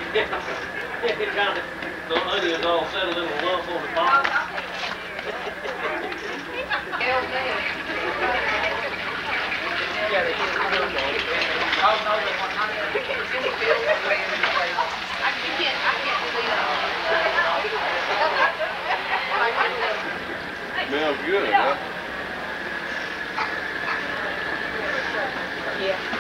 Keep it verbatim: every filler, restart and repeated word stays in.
It kind of, the onions all settled in a lump on the bottom. Yeah, they get real good. Oh, no, they want not to. We can't see the field. I can't, I can't see it. Smells good, huh? Yeah.